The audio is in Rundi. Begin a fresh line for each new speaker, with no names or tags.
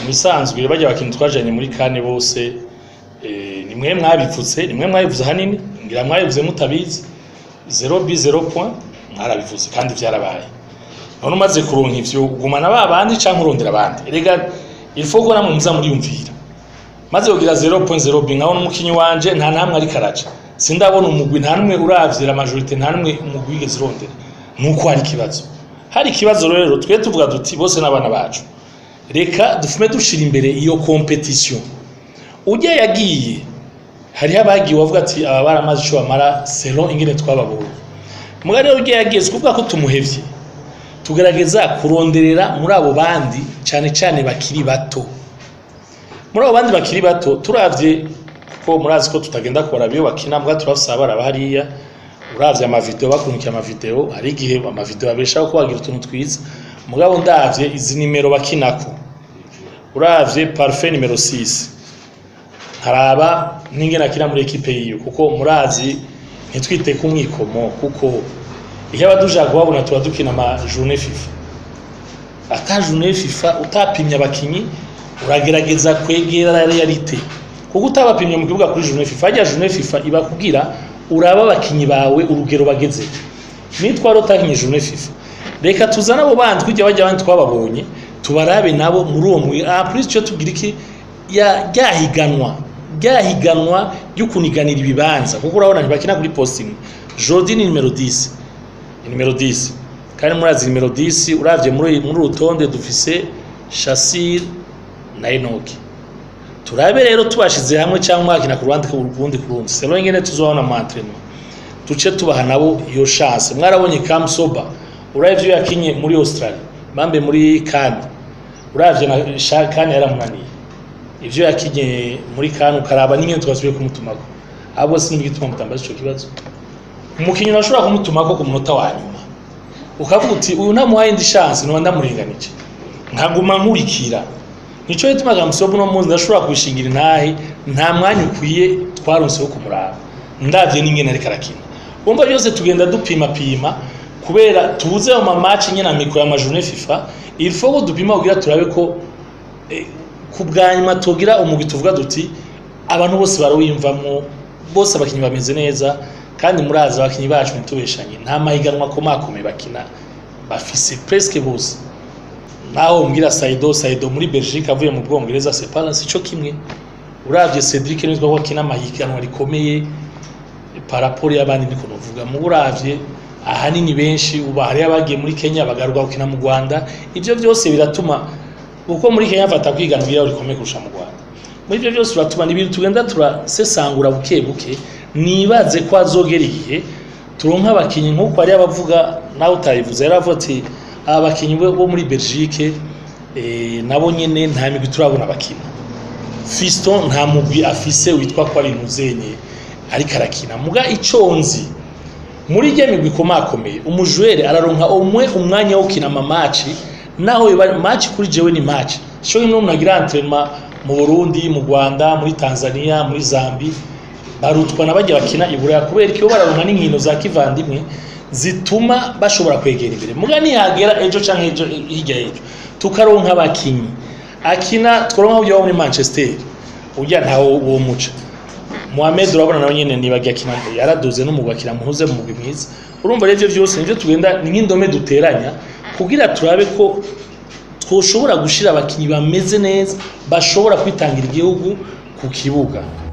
misanzwe bajya bakintu twajanye muri kane bose nimwe mwabivuze hanini ngira mwabivuze mutabizi 0 point mwarabivuze kandi byarabaye none umaze kuronka ivyo ugumana babandi canke urondera abandi rega il faut ko namwe muza muri yumvira maze ugira 0.0 nkabona umukinyi wanje nta namwe ari karaca sindabona umugwi nta numwe uravyira majorité nta numwe umugwi wigeze urondera nuko hari ikibazo rero twe tuvuga duti bose n'abana bacu reka dufume dushira imbere iyo competition ujya yagiye hari abagiye wavuga ati aba baramaze cyo bamara selon ingene twababonye mugari ujya yagiye kuvuga ko tumuhevye tugerageza kuronderera muri abo bandi cyane bakiri bato muri abo bandi bakiri bato turavye ko murazi ko tutagenda kora biyo bakina mbwa turafisa bara bahariya uravye amavideo bakunkiye amavideo hari igihe amavideo abeshaho ko wagira utuntu twiza mugabo ndavye izi nimero bakinako uravye parfait numero 6 haraba ninge nakira muri equipe yiyo kuko murazi ntitwite kumwikomo kuko iyo abaduja gwabona tuba dukina ama journée FIFA ata journée FIFA utapimya abakinyi uragerageza kwegera realite kuko utabapimye mu kibuga kuri journée FIFA ajya journée FIFA iba kugira uraba abakinyi bawe urugero bageze nitwaro takinye journée FIFA reka tuzana abo bandi kujya bajya abandi twababonye tubarabe nabo muri uwo muri plus cyo tugira iki ya ryahiganwa y'ukuniganira ibibanza kuko urabona ntibakina kuri posting Jordi ni numero 10 kandi murazi numero 10 uravye muri rutonde dufise Shassir na Enoki turabe rero tubashize hamwe cyangwa akina ku rundi selo ngene tuzobona mu entraînement tuce tubaha nabo iyo chance mwarabonye Kamsoba uravye yakinye muri Australia mambe muri Cannes uravye na Shakane yaramunaniye ivyo yakinye muri Cannes ukaraba n'ingene twasubiye kumutumako abo sinigituma mutambaza ico kibazo umukinyi nashobora kumutumako ku munota wa nyuma ukavuga uti uyu ntamuhaye indi chance no ndamurenganije nkaguma nkurikira nico yituma Kamsoba no munsi ndashobora kubishingira intahe nta mwanya ukwiye twaronse wo kumuraba ndavye n'ingene ari karakina umva byose tugenda dupima kubera tubuze mu match nyene amikoro ya journée FIFA il faut ko dupima kugira turabe ko kubwanyuma tugira umugwi tuvuga duti abantu bose barawimvamo bose abakinyi bameze neza kandi muraza abakinyi bacu ntitubeshanye nta mahiganwa komakome bakina bafise presque bose naho mbwira Saido muri Belgique avuye mu Bwongereza c'est pas sico kimwe uravye Cedric nitwa ko kina mahiganwa rikomeye par rapport y'abandi niko novuga mu uravye ahanini benshi ubahari abagiye muri Kenya bagaruka gukina mu Rwanda ivyo byose biratuma uko muri Kenya afata kwiganira rikomeye kurusha mu Rwanda muri ivyo byose biratuma nibiri tugenda turasesangura buke nibaze ko azogera igihe turonka abakinyi nkuko ari abavuga nawe utayivuze yaravoti abakinyi bo muri Belgique nabo nyene nta migwi turabona bakina Fiston nta mugwi afise witwa ko ari muzenye ari karakina muga iconzi muri je migwi komakomeye umujwere araronka umwanya wo kina match naho match kuri jewe ni match cyo no munagira entraînement mu Burundi mu Rwanda muri Tanzania muri Zambia barutwa nabajya bakina iburaya kubera ko bararonka n'inkino za kivandimwe zituma bashobora kwegera imbere mugani yagera ejo canke ejo hirya ejo tukaronka abakinyi akina tworonka ujya muri Manchester ujya ntawo uwo muca Mohamed urabona nawe nyene nibagiye akina yaraduze no mugakira muhuze mu mugwi mwiza urumva revyo byose nivyo tugenda ni nk'indome duteranya kugira turabe ko twoshobora gushira abakinyi bameze neza bashobora kwitangira igihugu ku kibuga